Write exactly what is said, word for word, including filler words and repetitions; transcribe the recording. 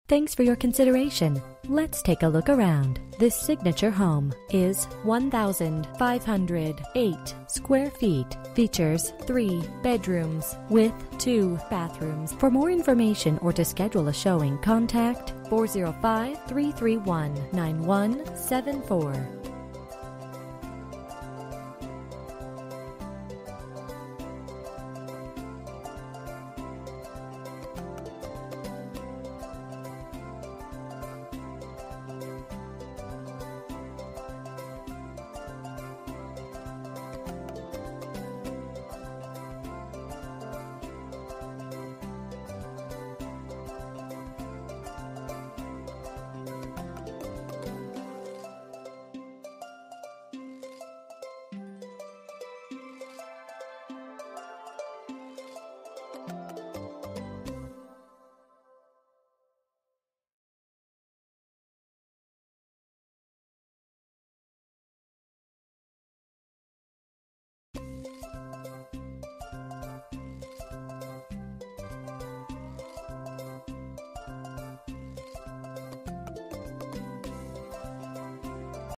Thanks for your consideration. Let's take a look around. This signature home is one thousand five hundred eight square feet. Features three bedrooms with two bathrooms. For more information or to schedule a showing, contact four zero five, three three one, nine one seven four.